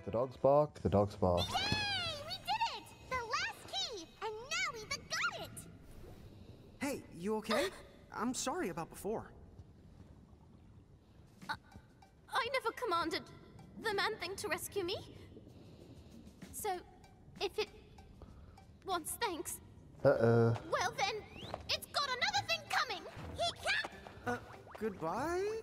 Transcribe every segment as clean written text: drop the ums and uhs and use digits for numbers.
The dogs bark, the dogs bark. Yay! We did it! The last key! And now we got it! Hey, you okay? I'm sorry about before. I never commanded the man-thing to rescue me. So, if it wants thanks... Well then, it's got another thing coming! He can't... Goodbye?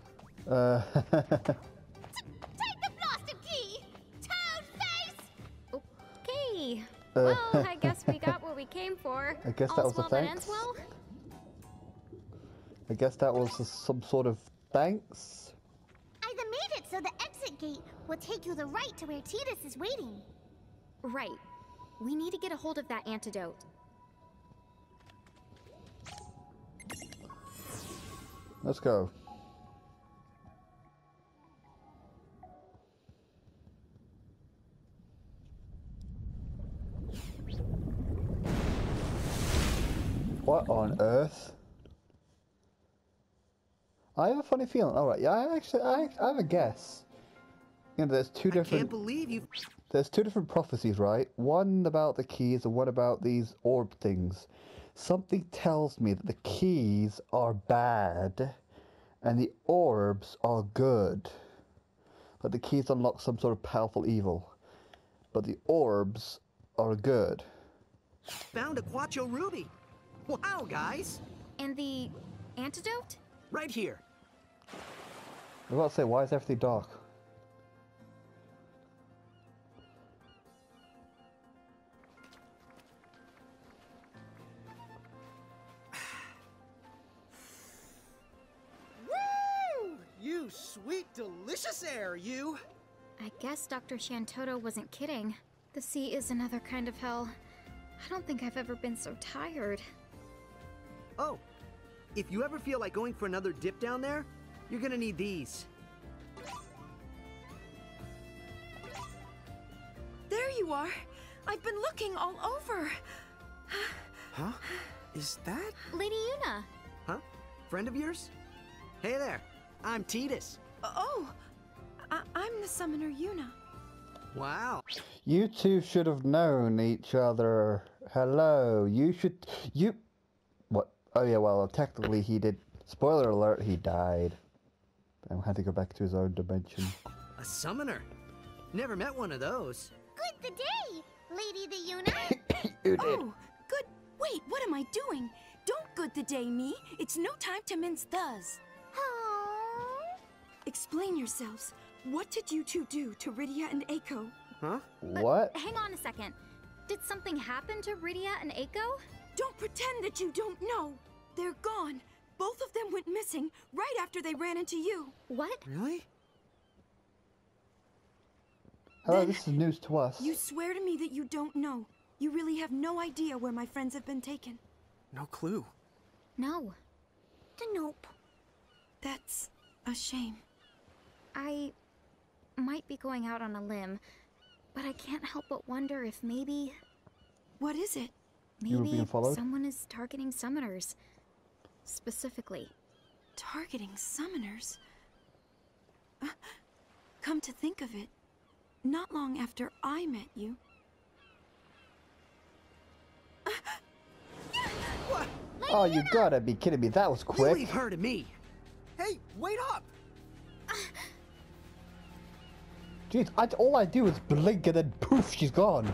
Take the blasted key! Toad face! Okay. Well, I guess we got what we came for. I guess that was a All's well that thanks. ends well? I guess that was some sort of thanks. Either made it so the exit gate will take you the right to where Tidus is waiting. Right. We need to get a hold of that antidote. Let's go. What on earth? I have a funny feeling. All right, yeah, I have a guess. You know, there's two different. I can't believe you. There's two different prophecies, right? One about the keys and one about these orb things. Something tells me that the keys are bad and the orbs are good. Like the keys unlock some sort of powerful evil, but the orbs are good. Found a Quattro Ruby. Wow, guys. And the antidote? Right here. I was about to say, why is everything dark? Woo! You sweet, delicious air, you. I guess Dr. Shantoto wasn't kidding. The sea is another kind of hell. I don't think I've ever been so tired. Oh, if you ever feel like going for another dip down there, you're gonna need these. There you are. I've been looking all over. Huh? Is that? Lady Yuna! Huh? Friend of yours? Hey there, I'm Tidus. Oh, I'm the summoner Yuna. Wow. You two should have known each other. Hello. What? Oh yeah, well, technically he did. Spoiler alert, he died. And had to go back to his own dimension. A summoner? Never met one of those. Good the day, Lady the Yuna. You did. Oh, good. Wait, what am I doing? Don't good the day me. It's no time to mince thus. Aww. Explain yourselves. What did you two do to Rydia and Eiko? Huh? What? Hang on a second. Did something happen to Rydia and Eiko? Don't pretend that you don't know. They're gone. Both of them went missing right after they ran into you. What? Really? Hello, Then- this is news to us. You swear to me that you don't know. You really have no idea where my friends have been taken. No clue. No. Nope. That's a shame. I might be going out on a limb, but I can't help but wonder if maybe What is it? You were being maybe followed? someone is targeting summoners. Specifically. Targeting summoners? Come to think of it, not long after I met you. What? Oh, you gotta be kidding me. That was You quick. leave her to me. Hey, wait up! Jeez, all I do is blink and then poof, she's gone.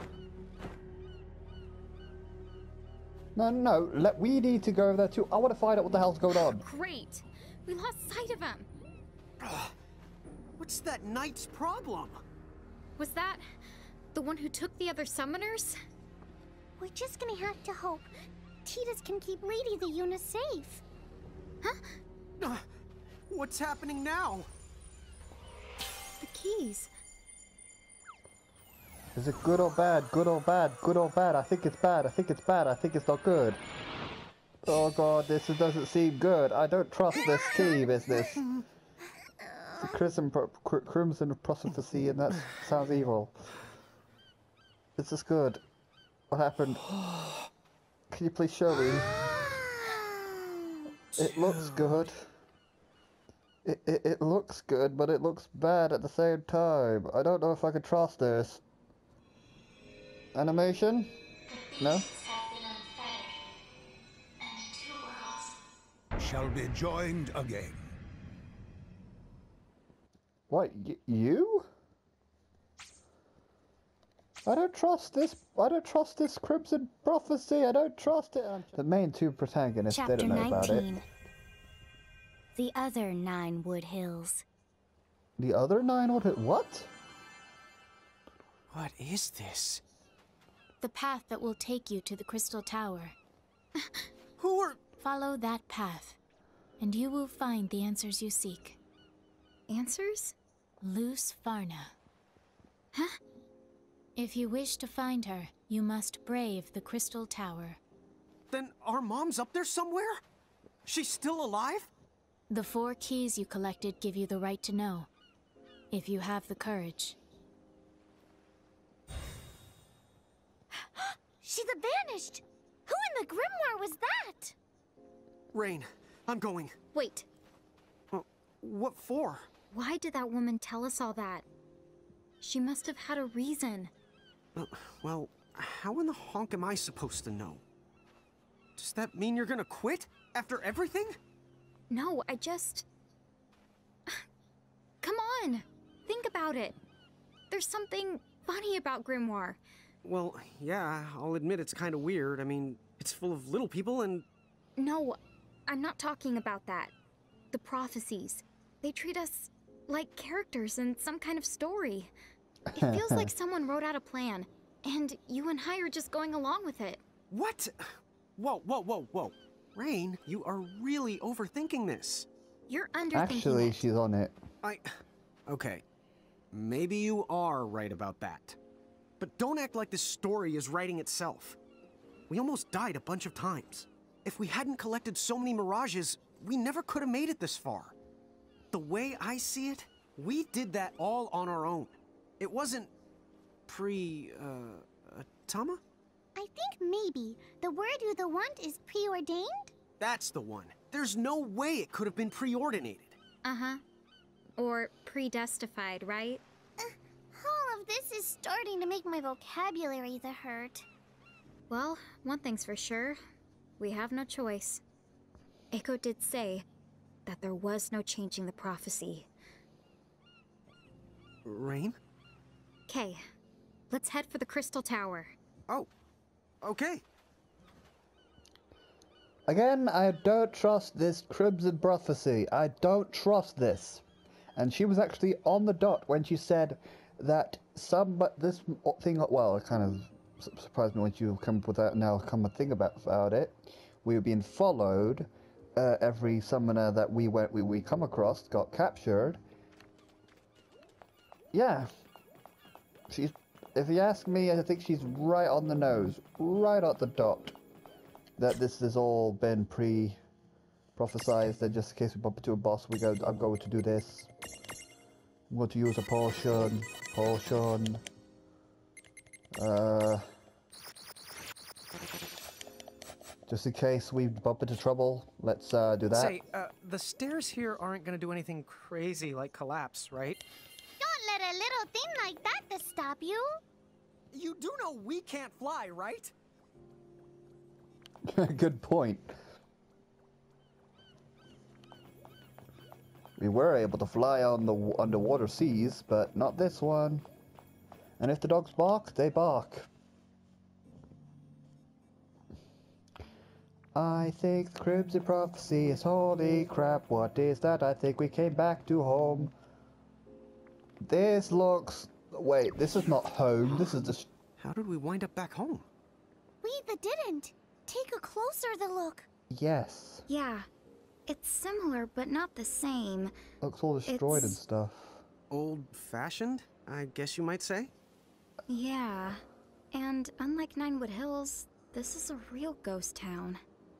No, we need to go over there too. I want to find out what the hell's going on. Great! We lost sight of him! What's that knight's problem? Was that the one who took the other summoners? We're just gonna have to hope Tidus can keep Lady the Yuna safe. What's happening now? The keys. Is it good or bad? Good or bad? Good or bad? I think it's bad. I think it's bad. I think it's not good. Oh god, this doesn't seem good. I don't trust this key business. The Crimson Prophecy, and that sounds evil. Is this good? What happened? Can you please show me? It looks good. It looks good, but it looks bad at the same time. I don't know if I can trust this. Animation? No? Shall be joined again. What, you? I don't trust this. I don't trust this Crimson Prophecy. I don't trust it. The main two protagonists Chapter didn't know about it. 19. The other 9 Wood Hills. The other 9 would hit what? What is this? The path that will take you to the Crystal Tower. Who are... Follow that path, and you will find the answers you seek. Answers? Luce Farna. Huh? If you wish to find her, you must brave the Crystal Tower. Then our mom's up there somewhere? She's still alive? The 4 keys you collected give you the right to know, if you have the courage. She's vanished! Who in the grimoire was that? Rain, I'm going. Wait, What for? why did that woman tell us all that? She must have had a reason. Well, how in the honk am I supposed to know? Does that mean you're gonna quit? After everything? No, I just... Come on! Think about it. There's something funny about Grimoire. Well, yeah, I'll admit it's kind of weird. I mean, it's full of little people and... No, I'm not talking about that. The prophecies. They treat us like characters in some kind of story. It feels like someone wrote out a plan, and you and I are just going along with it. What? Whoa. Rain, you are really overthinking this. You're underthinking Actually, it. she's on it. Okay. Maybe you are right about that. But don't act like this story is writing itself. We almost died a bunch of times. If we hadn't collected so many mirages, we never could have made it this far. The way I see it, we did that all on our own. It wasn't Tama? I think maybe the word you the want is preordained? That's the one. There's no way it could have been preordinated. Uh-huh. Or predestified, right? All of this is starting to make my vocabulary the hurt. Well, one thing's for sure. We have no choice. Echo did say that there was no changing the prophecy. Rain? Okay, let's head for the Crystal Tower. Oh, okay. Again, I don't trust this Crimson Prophecy. I don't trust this. And she was actually on the dot when she said that this thing, well, it kind of surprised me when you come up with that, now come to think about it. We were being followed. Every summoner that we come across got captured. Yeah. If you ask me, I think she's right on the nose, right at the dot. That this has all been prophesized, and just in case we bump into a boss, I'm going to do this. I'm going to use a potion. Just in case we bump into trouble, let's do that. Say, the stairs here aren't gonna do anything crazy like collapse, right? Don't let a little thing like that stop you. You do know we can't fly, right? Good point. We were able to fly on the underwater seas, but not this one. And if the dogs bark, they bark. I think the Crimson Prophecy is holy crap. What is that? I think we came back to home. This looks... Wait, this is not home. This is just... How did we wind up back home? We didn't. Take a closer look. Yes. Yeah, it's similar, but not the same. Looks all destroyed and stuff. Old-fashioned, I guess you might say? Yeah, and unlike Ninewood Hills, this is a real ghost town.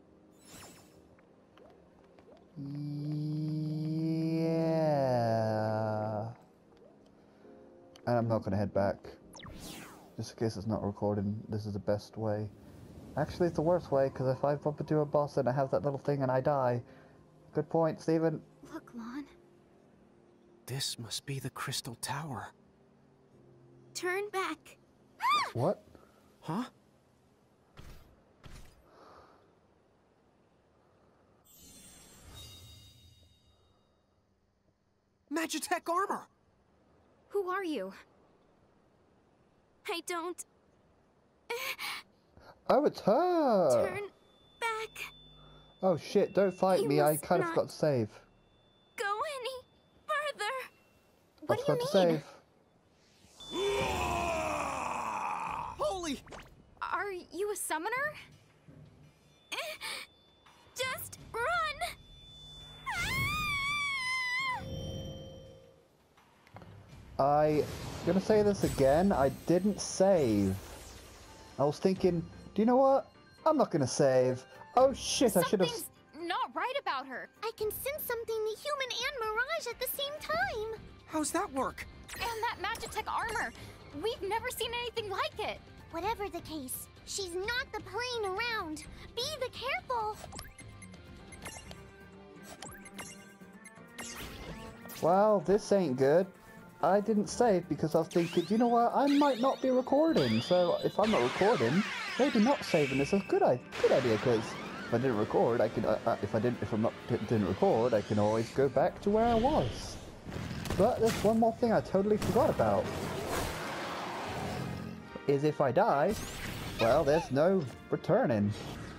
Yeah. And I'm not going to head back. Just in case it's not recording, this is the best way. Actually, it's the worst way, because if I bump into a boss and I have that little thing and I die... Good point, Steven. Look, Lon. This must be the Crystal Tower. Turn back. What? Huh? Magitech armor! Who are you? I don't. Oh, it's her! Turn back. Oh shit, don't fight You me, I must kind of not forgot to save. Go any further. What I do you forgot to mean? save. Holy! Are you a summoner? Just run. I'm gonna say this again, I didn't save. I was thinking, do you know what? I'm not gonna save. Oh shit, I should have... Something's not right about her. I can sense something human and Mirage at the same time. How's that work? And that Magitech armor. We've never seen anything like it. Whatever the case, she's not the playing around. Be the careful. Well, this ain't good. I didn't save because I was thinking, you know what? I might not be recording, so if I'm not recording, maybe not saving is a good idea. Because if I didn't record, I could. If I'm not didn't record, I can always go back to where I was. But there's one more thing I totally forgot about. Is if I die, well, there's no returning.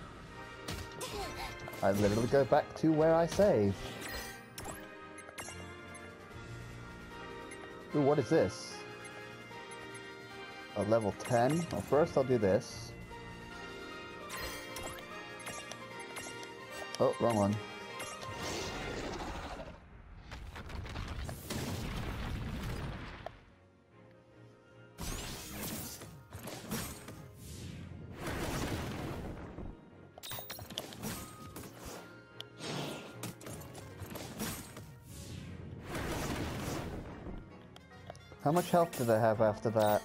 I literally go back to where I saved. Ooh, what is this? A level 10? Well, first I'll do this. Oh, wrong one. How much health did I have after that?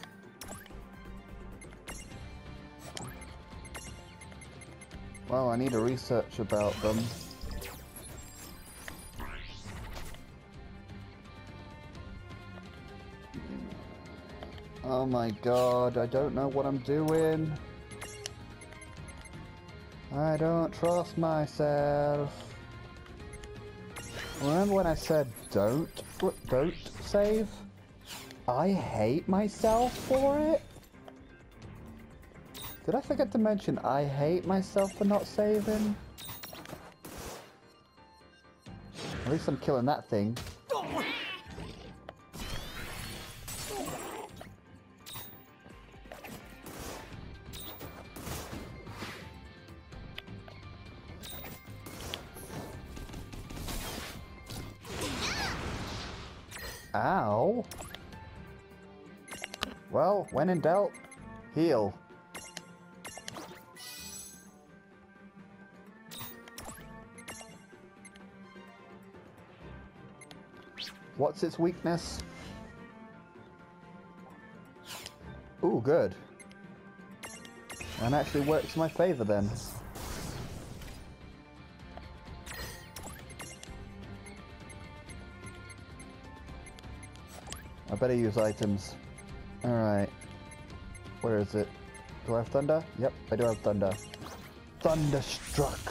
Well, I need to research about them. Oh my god, I don't know what I'm doing. I don't trust myself. Remember when I said don't save? I hate myself for it? Did I forget to mention I hate myself for not saving? At least I'm killing that thing. Ow. Well, when in doubt, heal. What's its weakness? Ooh, good. And actually works in my favor then. I better use items. Alright. Where is it? Do I have thunder? Yep, I do have thunder. Thunderstruck!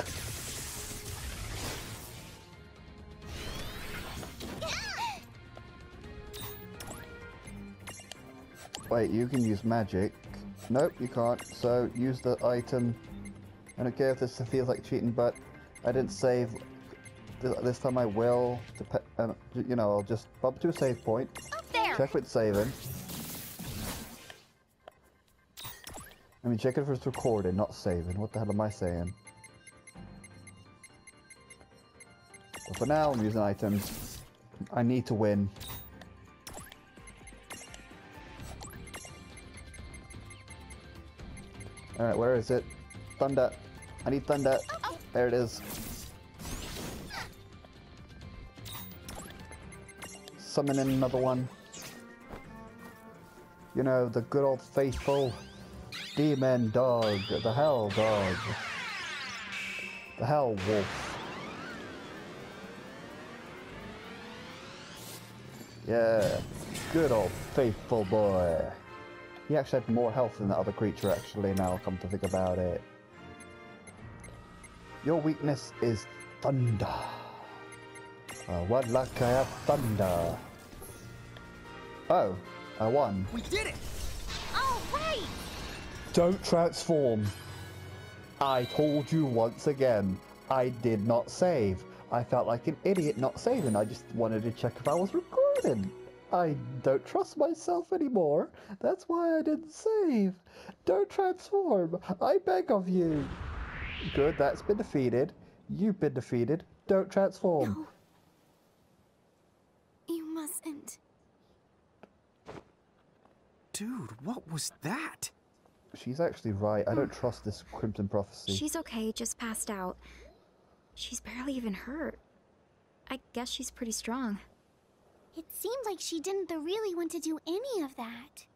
Wait, you can use magic. Nope, you can't. So, use the item. I don't care if this feels like cheating, but I didn't save. This time I will. You know, I'll just bump to a save point. Check with saving. I mean, check if it's recording, not saving. What the hell am I saying? But for now, I'm using items. I need to win. Alright, where is it? Thunder. I need thunder. There it is. Summon in another one. You know, the good old faithful demon dog, the hell dog, the hell wolf. Yeah, good old faithful boy. He actually had more health than the other creature, actually, now I come to think about it. Your weakness is thunder. What luck I have thunder. Oh, I won. We did it! Oh, wait! Don't transform. I told you once again, I did not save. I felt like an idiot not saving. I just wanted to check if I was recording. I don't trust myself anymore. That's why I didn't save. Don't transform. I beg of you. Good, that's been defeated. You've been defeated. Don't transform. No. You mustn't. Dude, what was that? She's actually right. I don't trust this Crimson Prophecy. She's okay, just passed out. She's barely even hurt. I guess she's pretty strong. It seemed like she didn't really want to do any of that.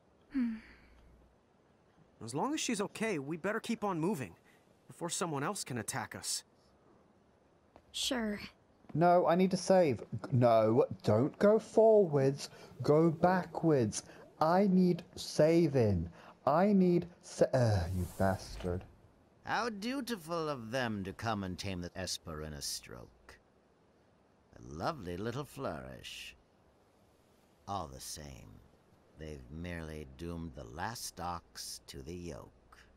As long as she's okay, we better keep on moving before someone else can attack us. Sure. No, I need to save. No, don't go forwards. Go backwards. I need saving. I need you bastard. How dutiful of them to come and tame the Esper in a stroke. A lovely little flourish. All the same, they've merely doomed the last ox to the yoke.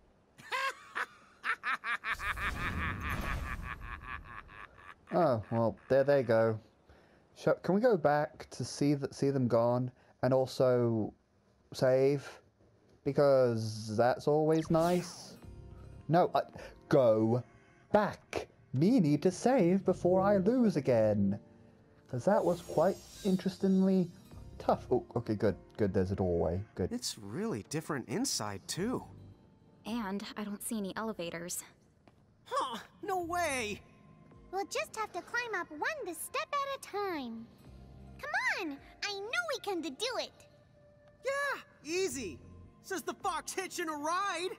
Oh, well, there they go. Can we go back to see them gone and also save? Because that's always nice. No, go back. Me need to save before I lose again. Because that was quite interestingly tough. Oh, okay, good. Good, there's a doorway. Good. It's really different inside, too. And I don't see any elevators. Huh, no way! We'll just have to climb up one step at a time. Come on! I know we can do it! Yeah, easy. Says the fox hitching a ride.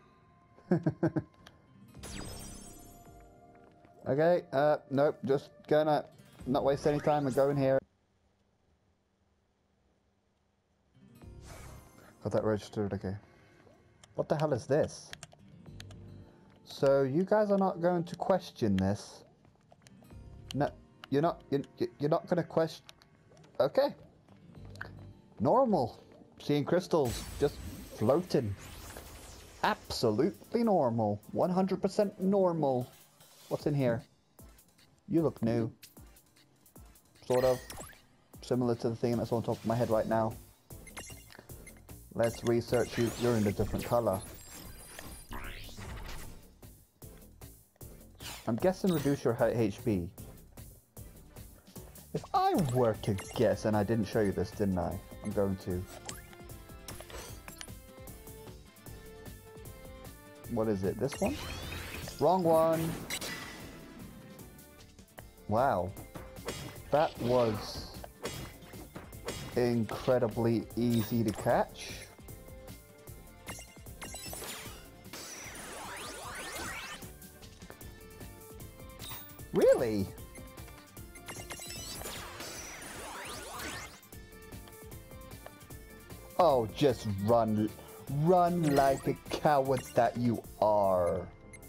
Okay, nope, just gonna not waste any time and go in here. Got that registered, okay. What the hell is this? So you guys are not going to question this? No, you're not gonna question. Okay. Normal. Seeing crystals just floating. Absolutely normal. 100% normal. What's in here? You look new. Sort of. Similar to the thing that's on top of my head right now. Let's research you. You're in a different color. I'm guessing reduce your HP. If I were to guess, and I didn't show you this, didn't I? I'm going to. What is it? This one? Wrong one. Wow. That was incredibly easy to catch. Really? Oh, just run. Run like a coward that you are.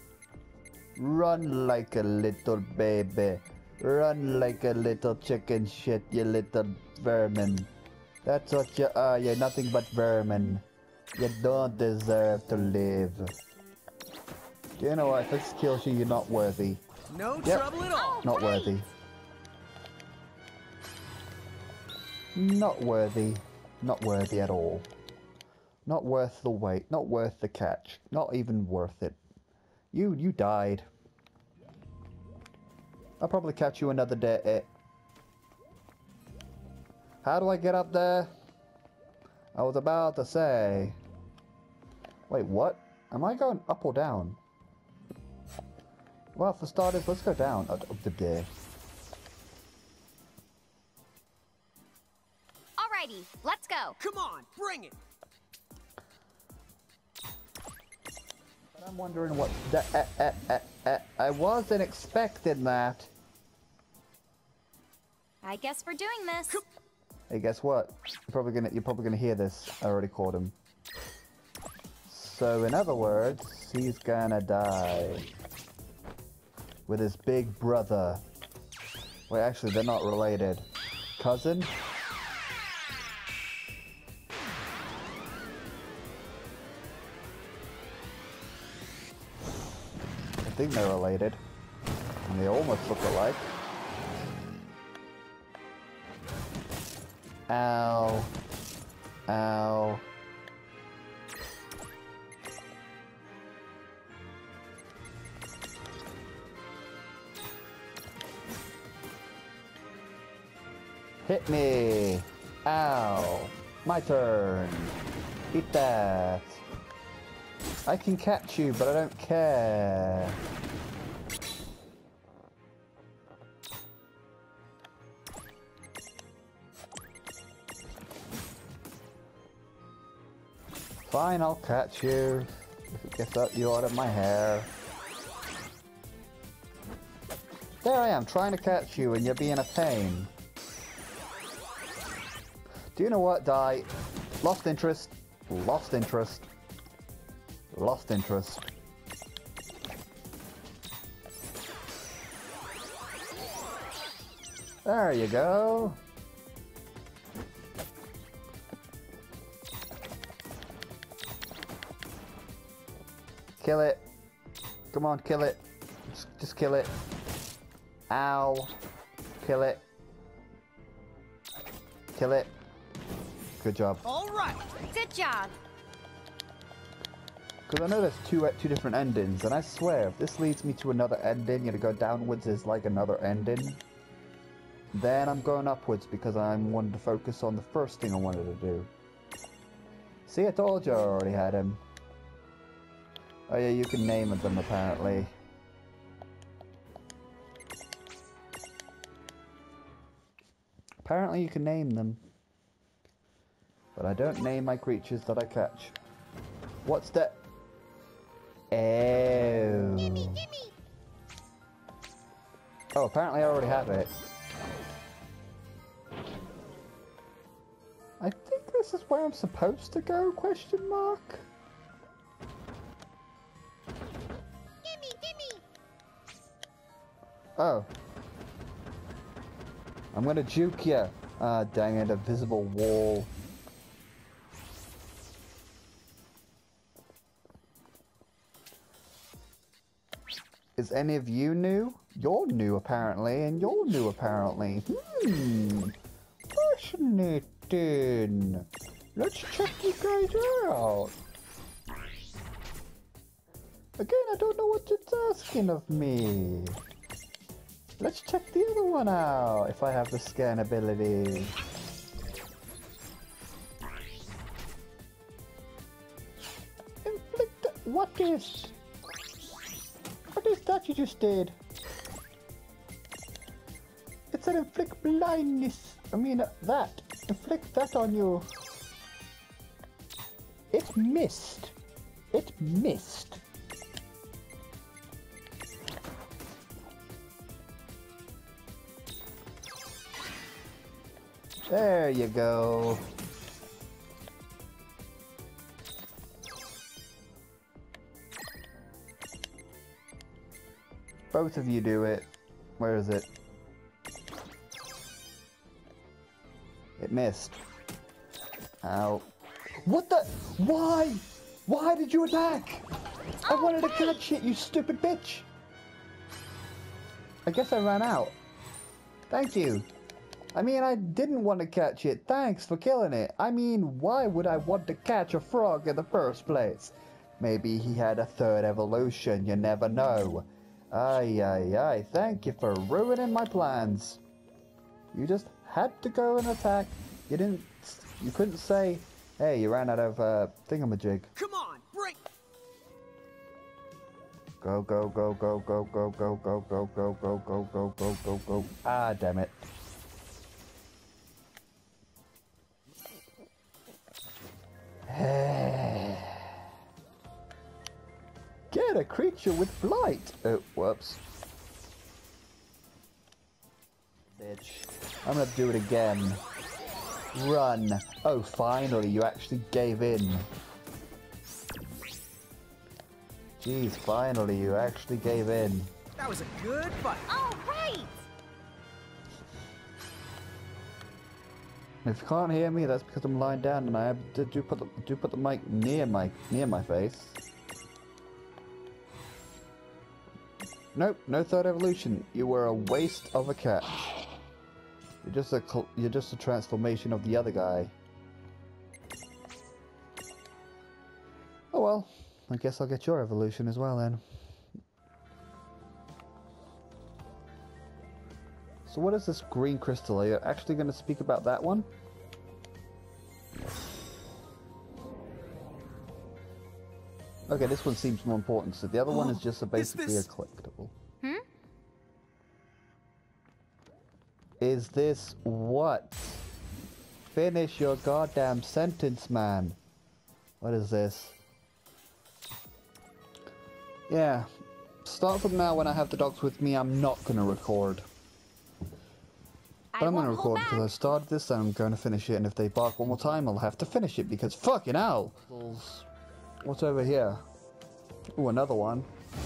Run like a little baby. Run like a little chicken shit, you little vermin. That's what you are, you're nothing but vermin. You don't deserve to live. You know what, if this kills you, you're not worthy. No trouble at all. Not worthy. Not worthy. Not worthy at all. Not worth the wait. Not worth the catch. Not even worth it. You died. I'll probably catch you another day. How do I get up there? I was about to say. Wait, what? Am I going up or down? Well, for starters, let's go down. Up the day. Alrighty, let's go. Come on, bring it. But I'm wondering what I wasn't expecting that. I guess we're doing this. Hey, guess what? You're probably gonna hear this. I already caught him. So in other words, he's gonna die with his big brother. Wait, actually, they're not related. Cousin? I think they're related. And they almost look alike. Ow. Ow. Hit me! Ow! My turn! Eat that! I can catch you, but I don't care. Fine, I'll catch you. If it gets up you out of my hair. There I am, trying to catch you, and you're being a pain. Do you know what? Die. Lost interest. Lost interest. Lost interest. There you go. Kill it. Come on, kill it. Just kill it. Ow. Kill it. Kill it. Good job. All right. Good job. Because I know there's two different endings, and I swear, if this leads me to another ending, you know, go downwards is like another ending, then I'm going upwards because I wanted to focus on the first thing I wanted to do. See, I told you I already had him. Oh yeah, you can name them apparently. Apparently you can name them. But I don't name my creatures that I catch. What's that? Oh. Gimme, gimme. Oh, apparently I already have it. I think this is where I'm supposed to go, question mark? Gimme, gimme. Oh. I'm gonna juke ya. Ah, dang it, a visible wall. Is any of you new? You're new apparently, and you're new apparently. Fascinating. Let's check you guys out. Again, I don't know what it's asking of me. Let's check the other one out, if I have the scan ability. Inflict... What is that you just did? It said inflict blindness. I mean, that. Inflict that on you. It missed. It missed. There you go. Both of you do it. Where is it? It missed. Ow. What the? Why? Why did you attack? I wanted to catch it, you stupid bitch. I guess I ran out. Thank you. I mean, I didn't want to catch it. Thanks for killing it. I mean, why would I want to catch a frog in the first place? Maybe he had a third evolution, you never know. Ay, ay, ay. Thank you for ruining my plans. You just had to go and attack. You couldn't say, hey, you ran out of, thingamajig. Come on, break! Go, go, go, go, go, go, go, go, go, go, go, go, go, go, go, go. Ah, damn it. Get a creature with blight. Oh, whoops. Bitch. I'm gonna do it again. Run. Oh, finally, you actually gave in. Jeez, finally, you actually gave in. That was a good fight. All right! If you can't hear me, that's because I'm lying down and I do put the mic near my face. Nope, no third evolution. You were a waste of a catch. You're just a transformation of the other guy. Oh well, I guess I'll get your evolution as well then. So what is this green crystal? Are you actually going to speak about that one? Okay, this one seems more important. So the other one is just basically a collectible. Hmm? Is this what? Finish your goddamn sentence, man. What is this? Yeah. Start from now when I have the dogs with me, I'm not going to record. But I'm going to record because I started this and I'm going to finish it, and if they bark one more time I'll have to finish it because fucking hell! What's over here? Ooh, another one.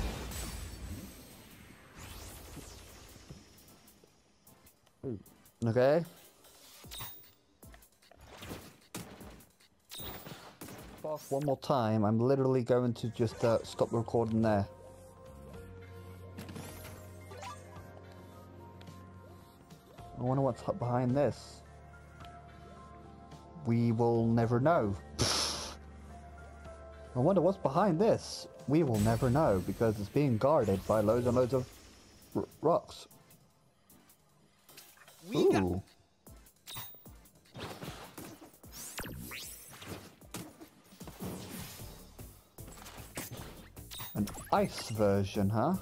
Ooh. Okay. Bark one more time, I'm literally going to just stop recording there. I wonder what's behind this. We will never know. I wonder what's behind this. We will never know because it's being guarded by loads and loads of rocks. Ooh. An ice version, huh?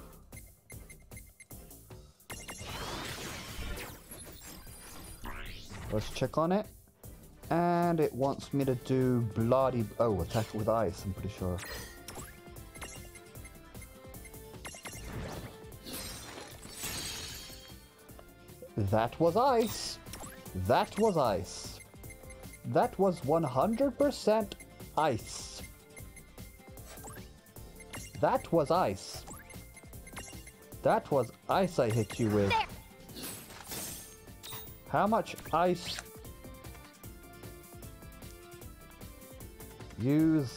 Let's check on it. And it wants me to do bloody... Oh, attack with ice, I'm pretty sure. That was ice. That was ice. That was 100% ice. That was ice. That was ice I hit you with. How much ice? Use.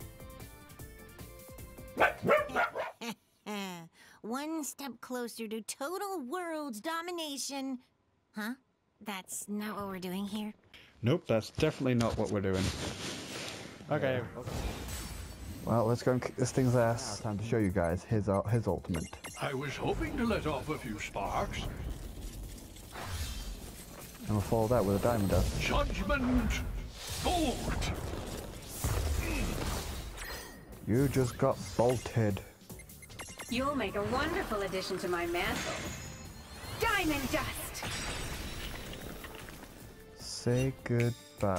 One step closer to total world domination. Huh? That's not what we're doing here. Nope, that's definitely not what we're doing. Okay. Well, let's go and kick this thing's ass. Time to show you guys his ultimate. I was hoping to let off a few sparks. And we'll follow that with a diamond dust. Judgment bolt. You just got bolted. You'll make a wonderful addition to my mantle. Diamond dust! Say goodbye.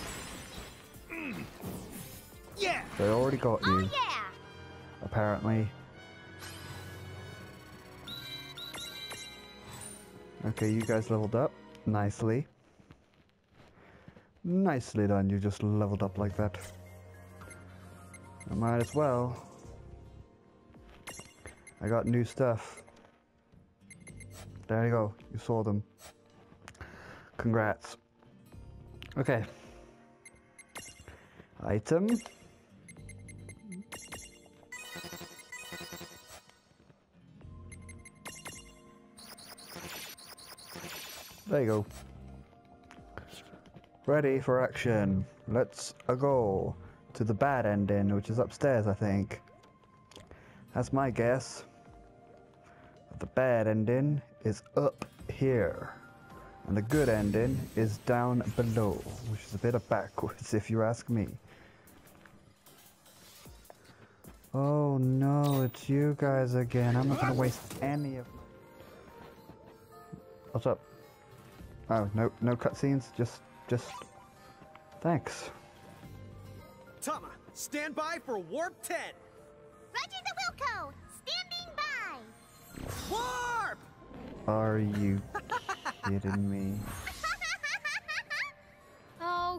Yeah! They already got you. Oh yeah! Apparently. Okay, you guys leveled up nicely. Nicely done, you just leveled up like that. I might as well. I got new stuff. There you go, you saw them. Congrats. Okay. Item. There you go. Ready for action. Let's go to the bad ending, which is upstairs, I think. That's my guess. The bad ending is up here. And the good ending is down below, which is a bit of backwards if you ask me. Oh no, it's you guys again. I'm not gonna waste any of my... What's up? Oh, no cutscenes, just... Thanks. Tama, stand by for Warp 10! Roger the Wilco! Standing by! Warp! Are you kidding me?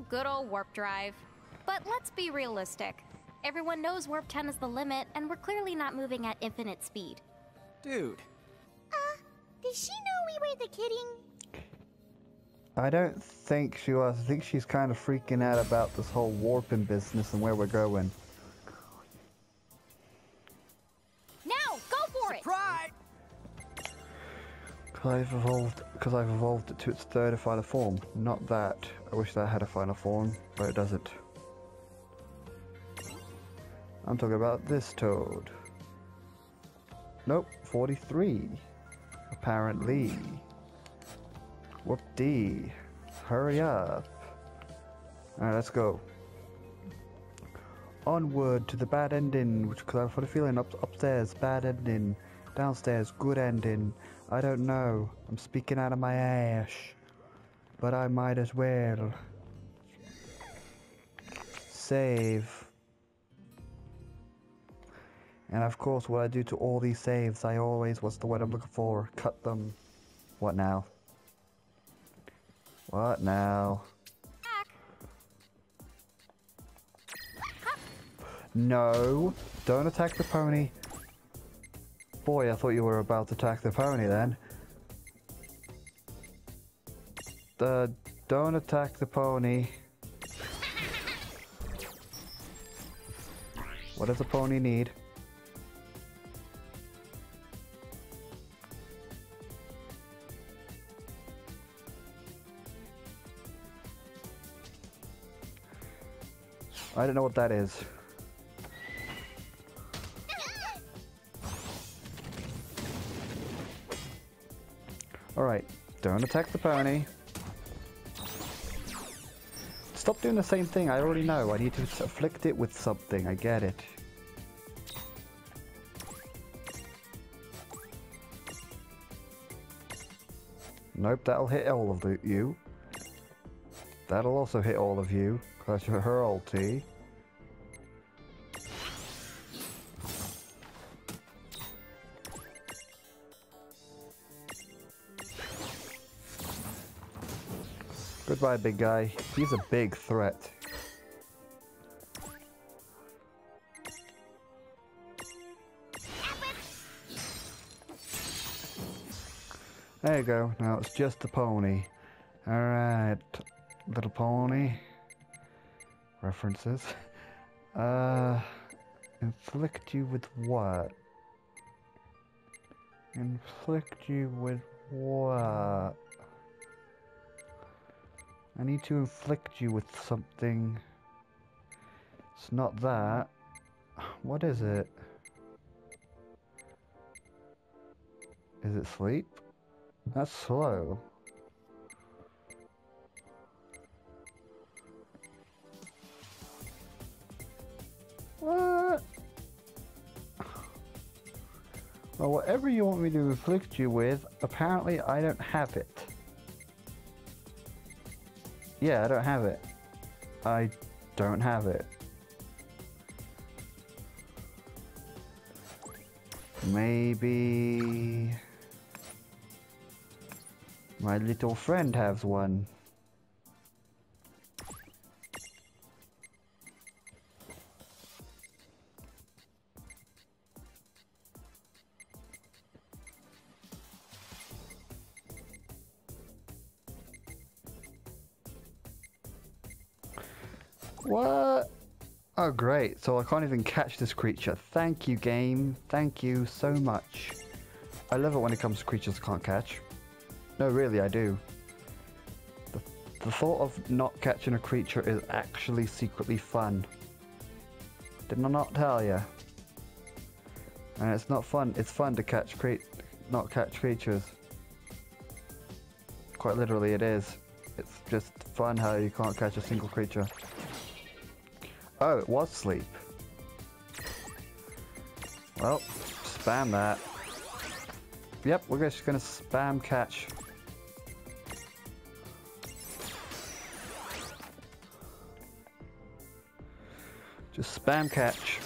good old warp drive. But let's be realistic. Everyone knows warp 10 is the limit, and we're clearly not moving at infinite speed. Dude. Did she know we were the kidding? I don't think she was. I think she's kind of freaking out about this whole warping business and where we're going. Now, go for it! Surprise! Because I've evolved it to its third final form. Not that. I wish that had a final form, but it doesn't. I'm talking about this Toad. Nope, 43. Apparently. Whoop-dee. Hurry up. Alright, let's go. Onward to the bad ending, which, because I've got a feeling upstairs, bad ending. Downstairs, good ending. I don't know. I'm speaking out of my ass. But I might as well. Save. And of course, what I do to all these saves, I always, what's the word I'm looking for? Cut them. What now? What now? No, don't attack the pony. Boy, I thought you were about to attack the pony then. Don't attack the pony. What does the pony need? I don't know what that is. Alright, don't attack the pony. Stop doing the same thing, I already know. I need to afflict it with something, I get it. Nope, that'll hit all of you. That'll also hit all of you. That's her ulti. Goodbye, big guy. He's a big threat. There you go. Now it's just the pony. Alright. Little pony. References. Inflict you with what? Inflict you with what? I need to inflict you with something. It's not that. What is it? Is it sleep? That's slow. What? Well, whatever you want me to inflict you with, apparently I don't have it. Yeah, I don't have it. I don't have it. Maybe my little friend has one. What? Oh great, so I can't even catch this creature. Thank you, game. Thank you so much. I love it when it comes to creatures I can't catch. No, really, I do. The thought of not catching a creature is actually secretly fun. Did I not tell you? And it's not fun. It's fun to catch not catch creatures. Quite literally, it is. It's just fun how you can't catch a single creature. Oh, it was sleep. Well, spam that. Yep, we're just gonna spam catch. Just spam catch.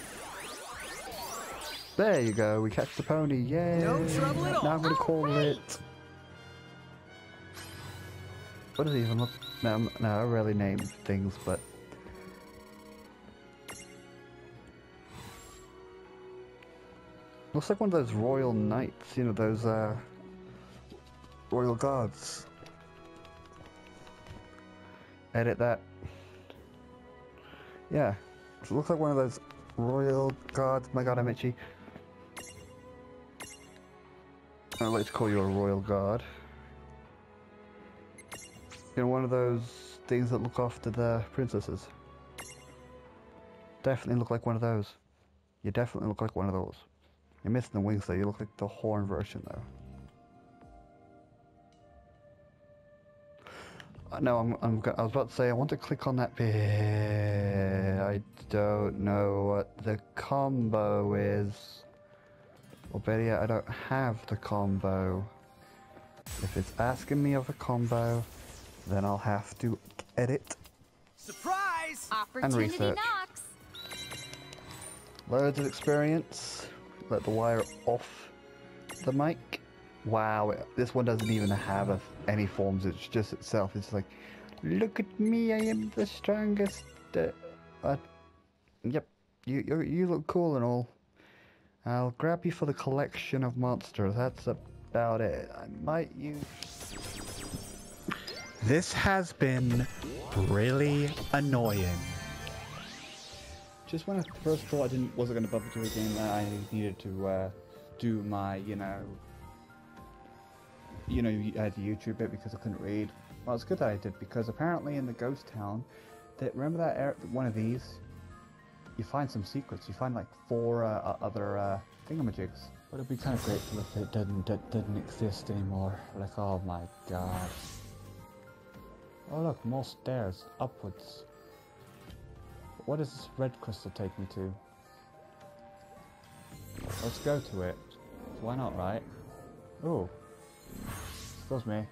There you go, we catch the pony, yay! No trouble at all. Now I'm gonna call it What does it even look? No, I rarely name things, but looks like one of those royal knights. You know, those royal guards. Edit that. Yeah, it looks like one of those royal guards. My God, I'm itchy. I'd like to call you a royal guard. You know, one of those things that look after the princesses. Definitely look like one of those. You definitely look like one of those. You're missing the wings though. You look like the horn version though. No, I was about to say I want to click on that bit. I don't know what the combo is. Or better yet, I don't have the combo. If it's asking me of a combo, then I'll have to edit. Surprise! And research. Knocks. Loads of experience. Let the wire off the mic. Wow, this one doesn't even have any forms. It's just itself. It's like, look at me, I am the strongest. Yep, you look cool and all. I'll grab you for the collection of monsters. That's about it. I might use. This has been really annoying. Just when I first thought I wasn't going to bother to again, I needed to do my, I had to YouTube it because I couldn't read. Well, it's good that I did, because apparently in the ghost town, remember that one of these? You find some secrets. You find like 4 other thingamajigs. But it'd be kind of grateful if it didn't exist anymore. Like, oh my god. Oh look, more stairs upwards. What does this red crystal take me to? Let's go to it. Why not, right? Ooh. Excuse me.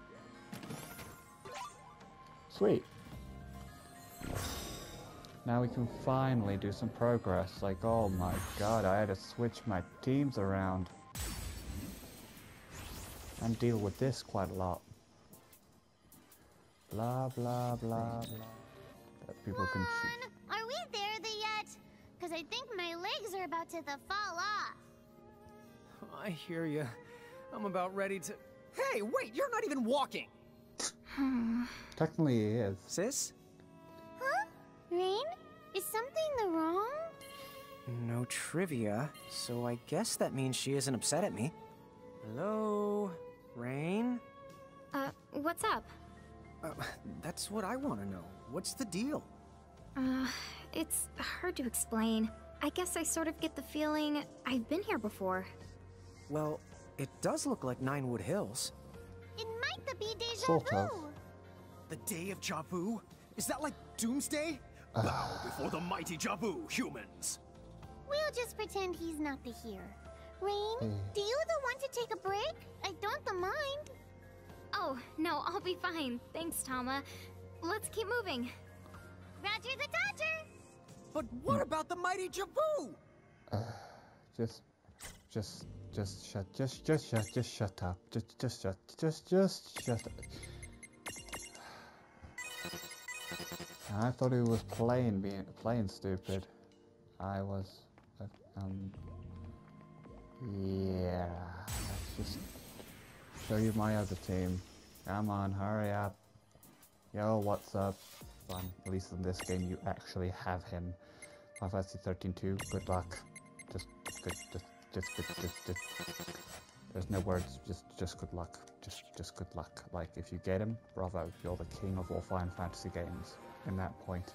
Sweet. Now we can finally do some progress. Like, oh my god, I had to switch my teams around. And deal with this quite a lot. Blah, blah, blah, blah. That people can shoot. Are we there yet? Because I think my legs are about to fall off. I hear you. I'm about ready to... Hey, wait, you're not even walking! Technically he is. Sis? Huh? Rain? Is something wrong? No trivia, so I guess that means she isn't upset at me. Hello? Rain? What's up? That's what I want to know. What's the deal? It's hard to explain. I guess I sort of get the feeling I've been here before. Well, it does look like Ninewood Hills. It might be deja Sort of. vu. The Day of Javu? Is that like Doomsday? Bow before the mighty Jabu, humans. We'll just pretend he's not here. Rain, do you want to take a break? I don't mind. Oh, no, I'll be fine. Thanks, Tama. Let's keep moving. Roger the Dodger! But what about the mighty Jabu? Just shut up. Just shut up. I thought he was playing stupid. I was, yeah. Let's just show you my other team. Come on, hurry up. Yo, what's up? Fun. At least in this game, you actually have him. Final Fantasy 13-2. Good luck. Just. There's no words. Just good luck. Just good luck. Like, if you get him, bravo. You're the king of all Final Fantasy games. In that point.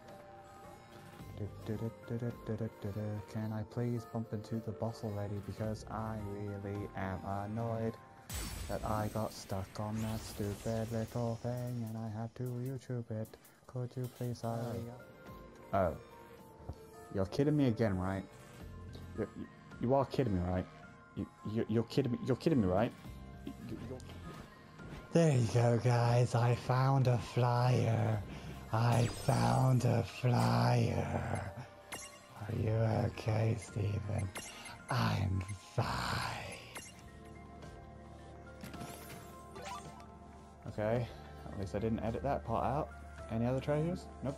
Can I please bump into the boss already? Because I really am annoyed that I got stuck on that stupid little thing and I had to YouTube it. Could you please hurry up? Oh. You're kidding me again, right? You are kidding me, right? You're kidding me. You're kidding me, right? There you go, guys. I found a flyer. I found a flyer. Are you okay, Steven? I'm fine. Okay. At least I didn't edit that part out. Any other treasures? Nope.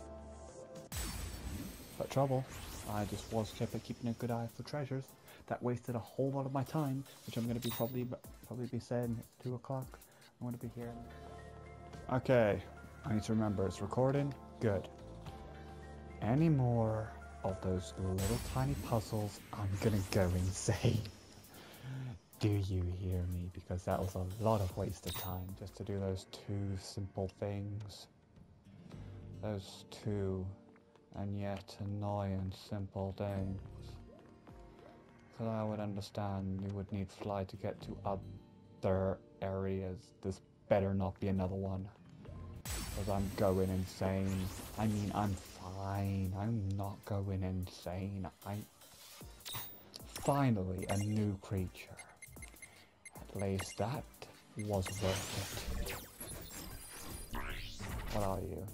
But trouble. I just was keeping a good eye for treasures. That wasted a whole lot of my time, which I'm going to be probably be saying it's 2 o'clock. I'm going to be here. Okay, I need to remember it's recording. Good. Any more of those little tiny puzzles, I'm going to go insane. Do you hear me? Because that was a lot of wasted time just to do those 2 simple things. Those 2 and yet annoying simple things. Because I would understand you would need fly to get to other areas. This better not be another one. Because I'm going insane. I mean, I'm fine. I'm not going insane. Finally, a new creature. At least that was worth it. What are you?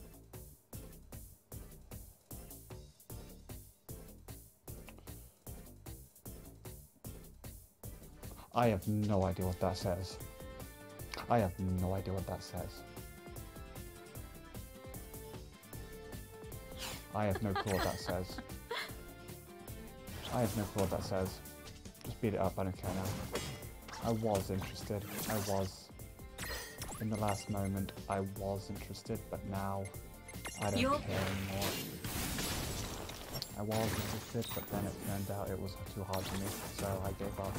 I have no idea what that says. I have no idea what that says. I have no clue what that says. I have no clue what that says. Just beat it up, I don't care now. I was interested. I was. In the last moment, I was interested, but now I don't care anymore. I was interested, but then it turned out it was too hard for me, so I gave up.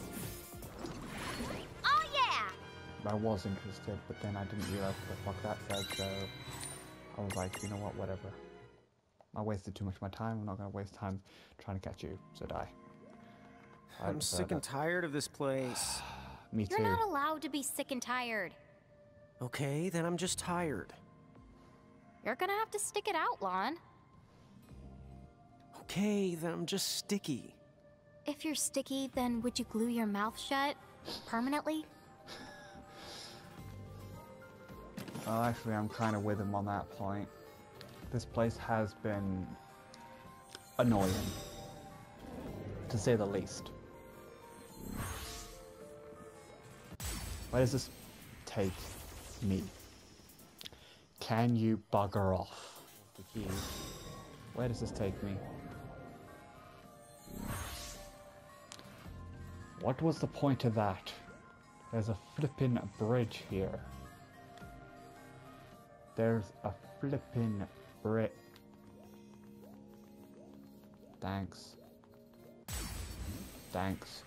Oh yeah! I was interested, but then I didn't realize what the fuck that said, so I was like, you know what, whatever. I wasted too much of my time, I'm not going to waste time trying to catch you, so die. I'm sick and tired of this place. Me too. You're not allowed to be sick and tired. Okay, then I'm just tired. You're gonna have to stick it out, Lon. Okay, then I'm just sticky. If you're sticky, then would you glue your mouth shut? Permanently? Well, actually, I'm kind of with him on that point. This place has been annoying, to say the least. Where does this take me? Can you bugger off? The key. Where does this take me? What was the point of that? There's a flippin' bridge here. There's a flippin' bridge. Thanks. Thanks.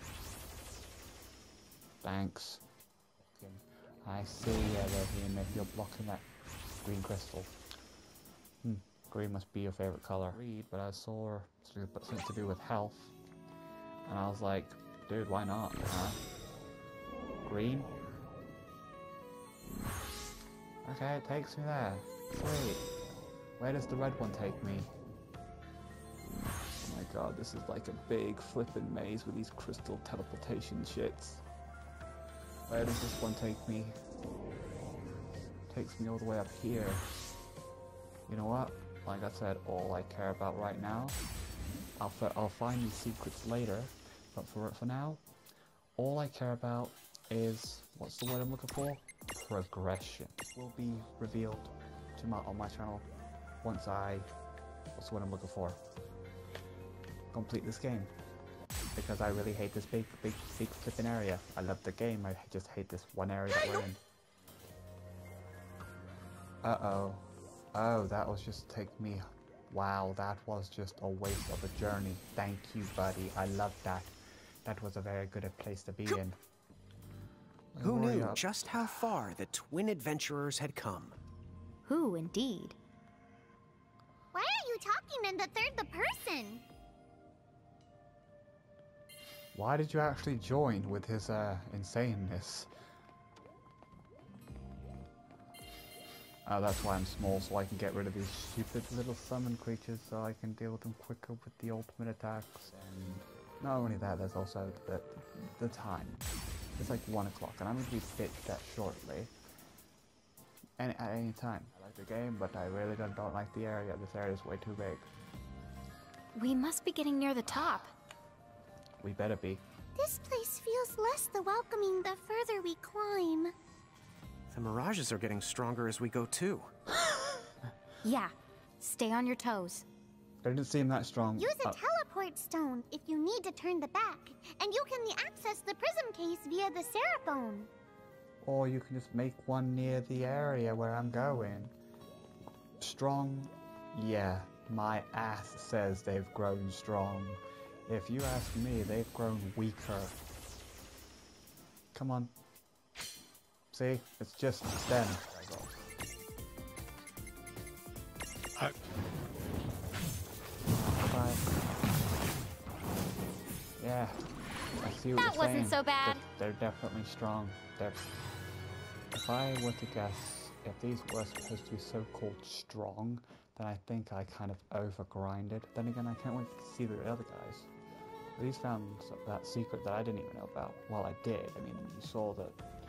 Thanks. I see him if you're blocking that green crystal. Green must be your favorite color. Read, but I saw something to do with health. And I was like, dude, why not? Green? Okay, it takes me there. Sweet. Where does the red one take me? Oh my god, this is like a big flippin' maze with these crystal teleportation shits. Where does this one take me? Takes me all the way up here. You know what? Like I said, all I care about right now, I'll find these secrets later, but for now, all I care about is, what's the word I'm looking for? Progression. Will be revealed on my channel once what's the word I'm looking for? Complete this game. Because I really hate this big flipping area. I love the game, I just hate this one area that we're in. Uh-oh. Oh, that was just take me... Wow, that was just a waste of a journey. Thank you, buddy. I love that. That was a very good place to be in. Who knew just how far the twin adventurers had come? Who, indeed? Why are you talking in the third person? Why did you actually join with his insaneness? Oh, that's why I'm small, so I can get rid of these stupid little summon creatures, so I can deal with them quicker with the ultimate attacks. And not only that, there's also the time. It's like 1 o'clock, and I'm going to be pitched at shortly. At any time. I like the game, but I really don't like the area. This area is way too big. We must be getting near the top. We better be. This place feels less the welcoming the further we climb. The mirages are getting stronger as we go too. Yeah, stay on your toes. They didn't seem that strong. Use a teleport stone if you need to turn the back, and you can access the prism case via the Seraphone. Or you can just make one near the area where I'm going. Strong? Yeah, my ass says they've grown strong. If you ask me, they've grown weaker. Come on. See? It's just them. Bye. Yeah, I see what That you're wasn't saying. so bad. They're definitely strong. If I were to guess, if these were supposed to be so-called strong, then I think I kind of over-grinded. Then again, I can't wait to see the other guys. These found that secret that I didn't even know about. Well, I did. I mean, you saw that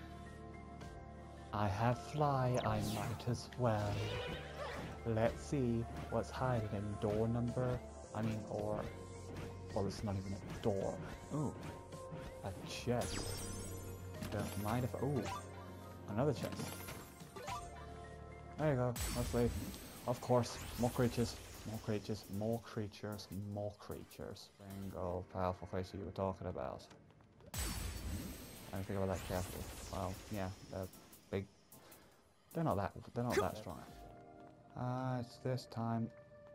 I have fly, I might as well. Let's see what's hiding in door number, well, it's not even a door. Ooh, a chest. Don't mind if, ooh, another chest. There you go, let's leave. Of course, more creatures, more creatures, more creatures, more creatures. Bingo, powerful creature you were talking about. I didn't think about that carefully. Well, yeah, they're big. They're not that strong. It's this time.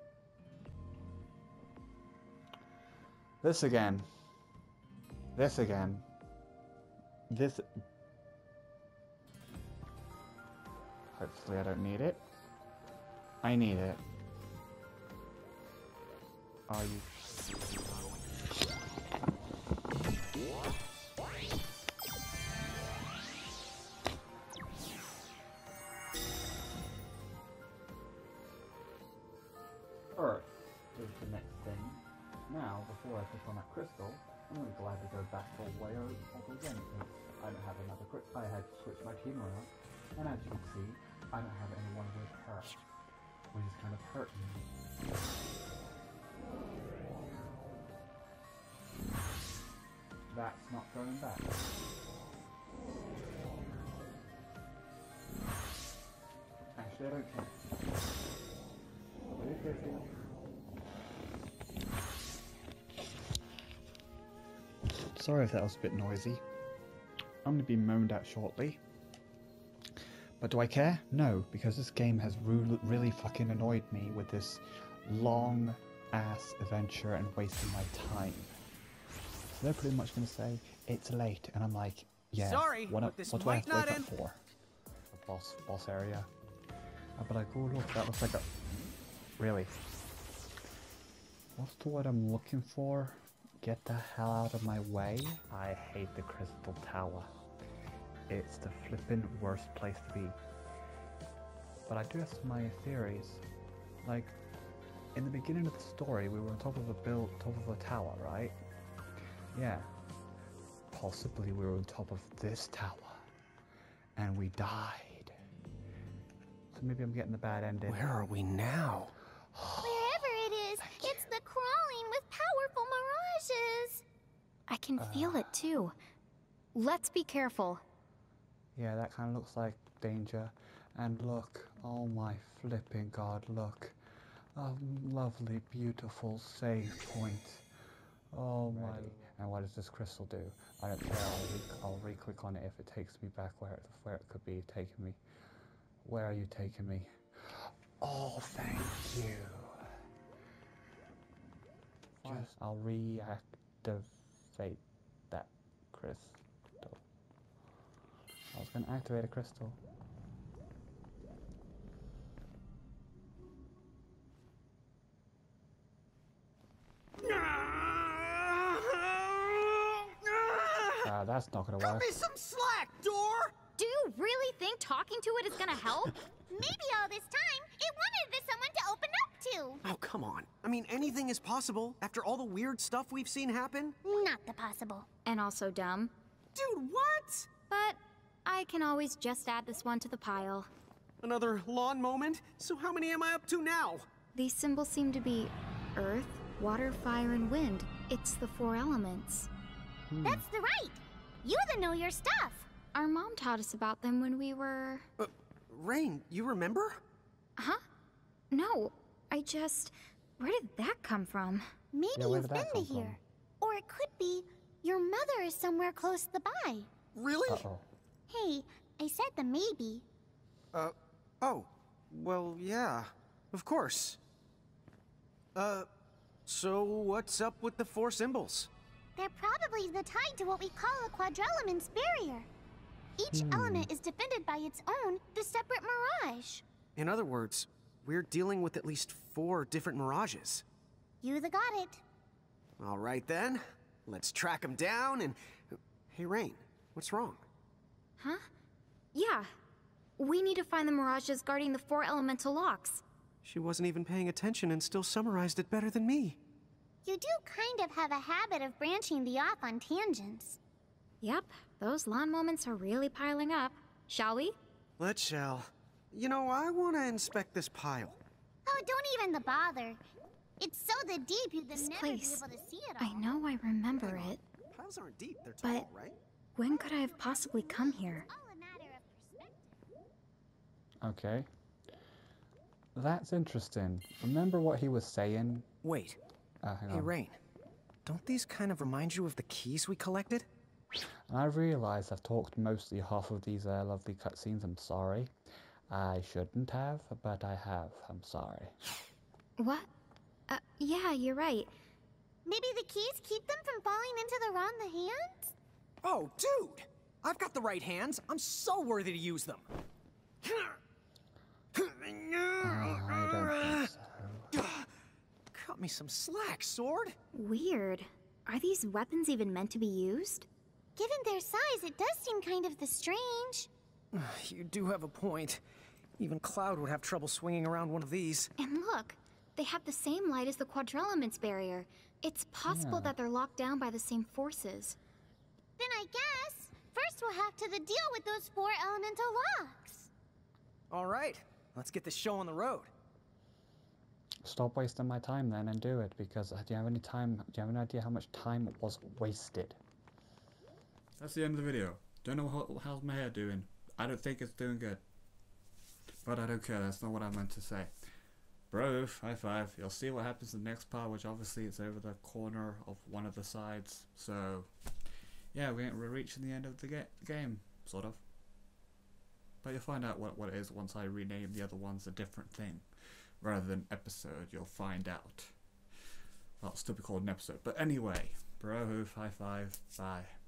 This again. This again. This. Hopefully I don't need it. I need it. Are you? Earth is the next thing. Now, before I click on that crystal, I'm going to gladly go back to way over again. I don't have another I had to switch my team around, and as you can see, I don't have anyone with her, which is kind of hurting me. That's not going back. Actually, I don't care. Sorry if that was a bit noisy. I'm going to be moaned at shortly. But do I care? No, because this game has really fucking annoyed me with this long ass adventure and wasting my time. So they're pretty much going to say, it's late, and I'm like, yeah, sorry, what but this do I have to might wake not up for? The boss area. I'll be like, oh look, that looks like a... Really? What's the word I'm looking for? Get the hell out of my way. I hate the Crystal Tower. It's the flippin' worst place to be. But I do have some of my theories. Like, in the beginning of the story, we were on top of a tower, right? Yeah. Possibly we were on top of this tower. And we died. So maybe I'm getting the bad ending. Where are we now? Wherever it is, it's the crawling with powerful mirages. I can feel it too. Let's be careful. Yeah, that kind of looks like danger. And look, oh my flipping god, look. A lovely, beautiful save point. Oh my. And what does this crystal do? I don't care, I'll re-click on it if it takes me back where it could be taking me. Where are you taking me? Oh, thank you. I'll reactivate that crystal. I was going to activate a crystal. That's not going to work. Cut me some slack, door! Do you really think talking to it is gonna help? Maybe all this time, it wanted someone to open up to. Oh, come on. I mean, anything is possible after all the weird stuff we've seen happen. Not the possible. And also dumb. Dude, what? But I can always just add this one to the pile. Another lawn moment? So how many am I up to now? These symbols seem to be earth, water, fire, and wind. It's the 4 elements. That's the right. You know your stuff. Our mom taught us about them when we were... Rain, you remember? Huh? No, I just... Where did that come from? Maybe you've been to here. from? Or it could be your mother is somewhere close by. Really? Uh-oh. Hey, I said the maybe. Oh. Well, yeah. Of course. So what's up with the 4 symbols? They're probably tied to what we call a quadrelement's barrier. Each element is defended by its own, the separate mirage. In other words, we're dealing with at least 4 different mirages. You got it. All right then. Let's track them down and... Hey, Rain, what's wrong? Huh? Yeah. We need to find the mirages guarding the 4 elemental locks. She wasn't even paying attention and still summarized it better than me. You do kind of have a habit of branching the off on tangents. Yep, those lawn moments are really piling up. Shall we? Let's shall. You know, I want to inspect this pile. Oh, don't even bother. It's so deep you'd This never place. be able to see it all. I know I remember it, Piles aren't deep, they're but tall, right? when could I have possibly come here? All a matter of perspective. Okay. That's interesting. Remember what he was saying? Wait. Hang Hey, on. Rain. Don't these kind of remind you of the keys we collected? And I realise I've talked mostly half of these lovely cutscenes. I'm sorry. I shouldn't have, but I have. I'm sorry. What? Yeah, you're right. Maybe the keys keep them from falling into the wrong hands? Oh, dude! I've got the right hands. I'm so worthy to use them. I don't think so. Cut me some slack, sword. Weird. Are these weapons even meant to be used? Given their size, it does seem kind of strange. You do have a point. Even Cloud would have trouble swinging around one of these. And look, they have the same light as the quadrelement's barrier. It's possible that they're locked down by the same forces. Then I guess, first we'll have to deal with those 4 elemental locks. All right, let's get this show on the road. Stop wasting my time then and do it, because do you have any time? Do you have an idea how much time was wasted? That's the end of the video. Don't know how's my hair doing. I don't think it's doing good. But I don't care, that's not what I meant to say. Bro, high five. You'll see what happens in the next part, which obviously it's over the corner of one of the sides. So, yeah, we're reaching the end of the game, sort of. But you'll find out what it is once I rename the other ones a different thing. Rather than episode, you'll find out. Well, it'll still be called an episode. But anyway, bro, high five, bye.